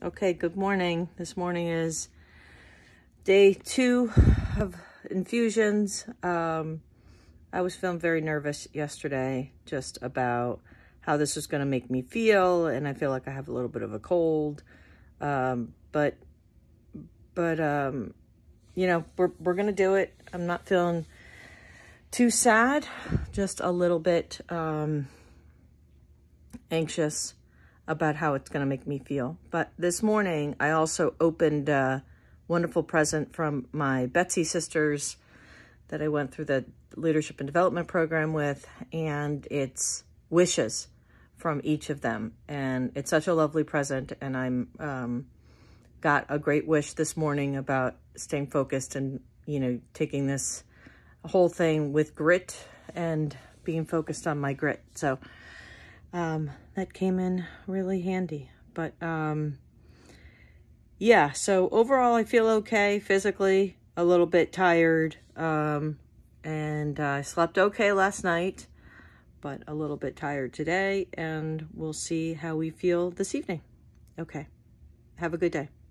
Okay, good morning. This morning is day 2 of infusions. I was feeling very nervous yesterday just about how this was going to make me feel, and I feel like I have a little bit of a cold. But you know, we're going to do it. I'm not feeling too sad, just a little bit anxious about how it's going to make me feel. But this morning, I also opened a wonderful present from my Betsy sisters that I went through the leadership and development program with, and it's wishes from each of them. And it's such a lovely present, and I'm got a great wish this morning about staying focused and, you know, taking this whole thing with grit and being focused on my grit. So that came in really handy. But yeah, so overall I feel okay physically, a little bit tired, and I slept okay last night, but a little bit tired today, and we'll see how we feel this evening. Okay, have a good day.